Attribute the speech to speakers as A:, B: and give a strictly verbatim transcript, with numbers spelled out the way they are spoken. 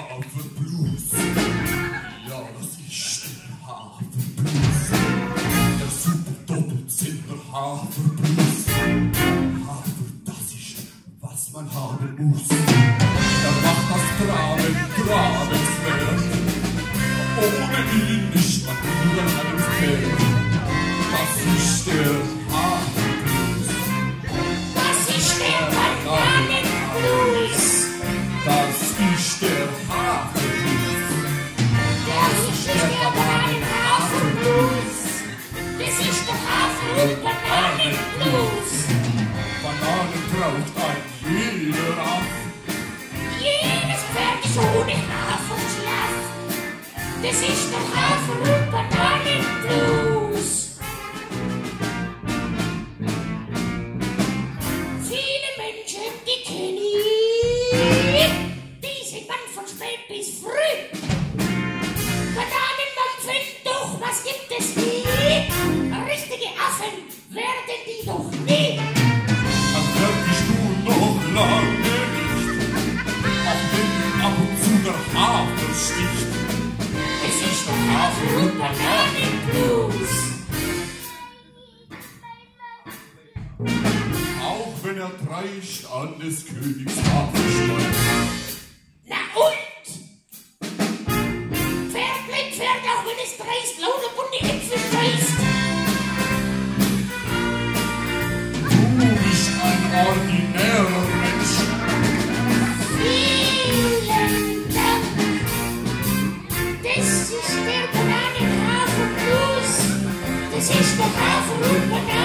A: Haferblues. Ja, das ist der Haferblues. Der super Doppelzimmer Haferblues. Hafer, das ist, was man haben muss. Er macht das Tragen tragenswert. Ohne ihn ist man überlebenswert. Das ist der Haferblues.
B: Das ist der Bananenblues.
A: Das ist der Haferblues.
B: Das ist der Bananenhaferblues. Das ist der Hafer- und Bananenblues.
A: Bananen braucht ein jeder ab.
B: Jedes Pferd ist ohne Haferschlaf. Das ist der Hafer- und Bananenblues. Viele Menschen, die kenne ich, die sieht man von spät bis früh. Bananenmampfen, doch was gibt es nie? Richtige Affen werden die doch nie.
A: Dann fertigst du noch lange nicht, auch wenn ab und zu der Hafer sticht.
B: Es ist der Hafer- und Bananenblues.
A: Auch wenn er dreist an des Königs Hafer steigt.
B: Na und? Pferd bleibt Pferd, auch wenn es dreist lauter bunte Äpfel scheißt.
A: Du bist ein ordinärer Mensch.
B: Vielen Dank. Das ist der Bananenhaferblues. Das ist der Hafer- und Bananenblues.